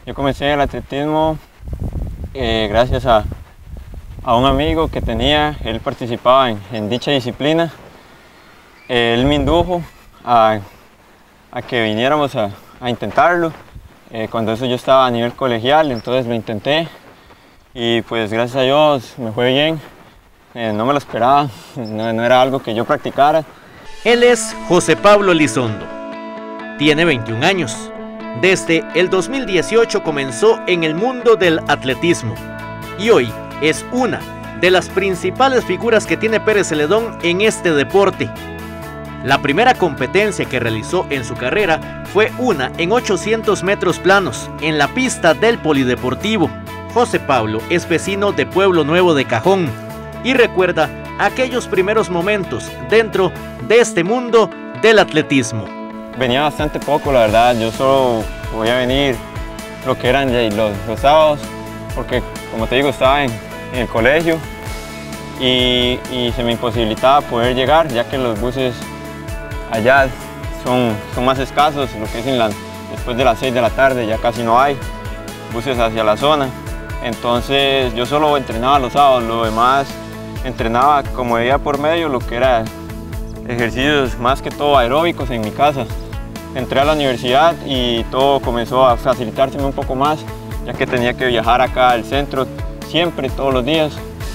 Yo comencé el atletismo gracias a un amigo que tenía, él participaba en dicha disciplina. Él me indujo a que viniéramos a intentarlo. Cuando eso yo estaba a nivel colegial, entonces lo intenté y pues gracias a Dios me fue bien. No me lo esperaba, no era algo que yo practicara. Él es José Pablo Elizondo. Tiene 21 años. Desde el 2018 comenzó en el mundo del atletismo y hoy es una de las principales figuras que tiene Pérez Celedón en este deporte. La primera competencia que realizó en su carrera fue una en 800 metros planos en la pista del Polideportivo. José Pablo es vecino de Pueblo Nuevo de Cajón y recuerda aquellos primeros momentos dentro de este mundo del atletismo. Venía bastante poco, la verdad. Yo solo podía venir lo que eran los sábados, porque como te digo, estaba en el colegio y se me imposibilitaba poder llegar, ya que los buses allá son más escasos, lo que es después de las 6 de la tarde ya casi no hay buses hacia la zona. Entonces yo solo entrenaba los sábados, lo demás entrenaba como día por medio, lo que era ejercicios más que todo aeróbicos en mi casa. Entré a la universidad y todo comenzó a facilitárseme un poco más, ya que tenía que viajar acá al centro siempre, todos los días.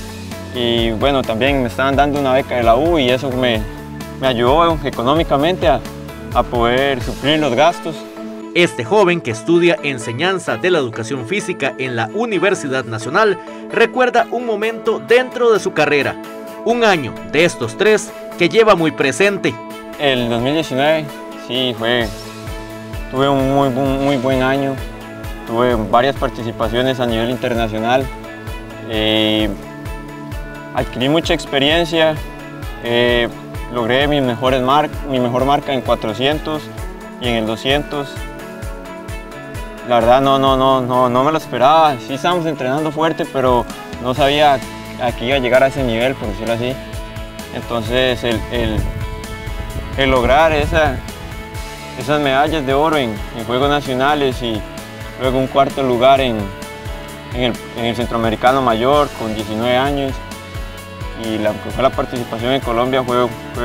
Y bueno, también me estaban dando una beca de la U y eso me ayudó económicamente a poder suplir los gastos. Este joven que estudia enseñanza de la educación física en la Universidad Nacional recuerda un momento dentro de su carrera, un año de estos 3 que lleva muy presente. El 2019 sí tuve un muy buen año, tuve varias participaciones a nivel internacional, adquirí mucha experiencia, logré mi mejor marca en 400 y en el 200. La verdad no me lo esperaba, sí estábamos entrenando fuerte, pero no sabía a qué iba a llegar a ese nivel, por decirlo así. Entonces el lograr esas medallas de oro en Juegos Nacionales y luego un cuarto lugar en el Centroamericano Mayor con 19 años y fue la participación en Colombia fue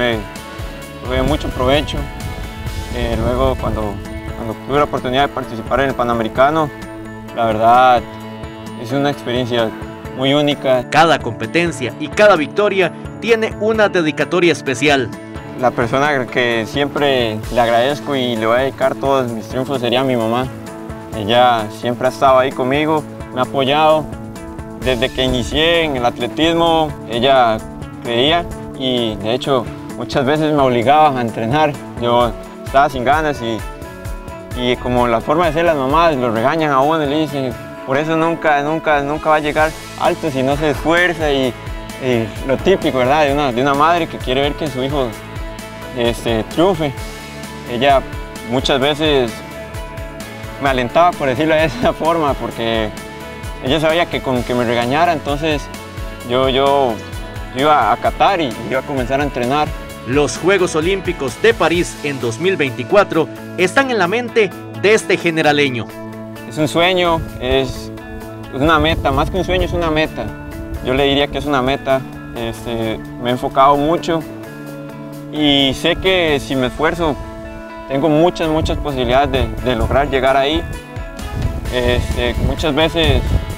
de mucho provecho. Luego cuando tuve la oportunidad de participar en el Panamericano, la verdad es una experiencia muy única. Cada competencia y cada victoria tiene una dedicatoria especial. La persona que siempre le agradezco y le voy a dedicar todos mis triunfos sería mi mamá. Ella siempre ha estado ahí conmigo, me ha apoyado. Desde que inicié en el atletismo, ella creía y de hecho muchas veces me obligaba a entrenar. Yo estaba sin ganas y como la forma de ser las mamás, lo regañan a uno y le dicen, por eso nunca va a llegar alto si no se esfuerza y lo típico, ¿verdad? De una madre que quiere ver que su hijo triunfe. Ella muchas veces me alentaba, por decirlo de esa forma, porque ella sabía que con que me regañara, entonces yo iba a acatar y iba a comenzar a entrenar. Los Juegos Olímpicos de París en 2024 están en la mente de este generaleño. Es un sueño, es una meta, más que un sueño es una meta. Yo le diría que es una meta, me he enfocado mucho y sé que si me esfuerzo tengo muchas posibilidades de lograr llegar ahí. Muchas veces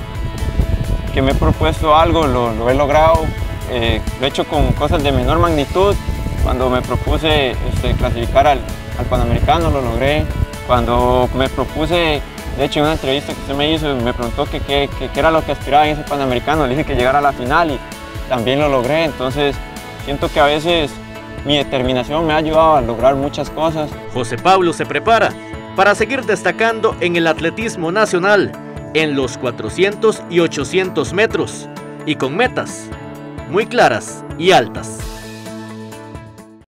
que me he propuesto algo lo he logrado, lo he hecho con cosas de menor magnitud. Cuando me propuse clasificar al Panamericano lo logré. Cuando me propuse, de hecho en una entrevista que usted me hizo, me preguntó qué era lo que aspiraba en ese Panamericano, le dije que llegara a la final y también lo logré. Entonces siento que a veces mi determinación me ha ayudado a lograr muchas cosas. José Pablo se prepara para seguir destacando en el atletismo nacional, en los 400 y 800 metros, y con metas muy claras y altas.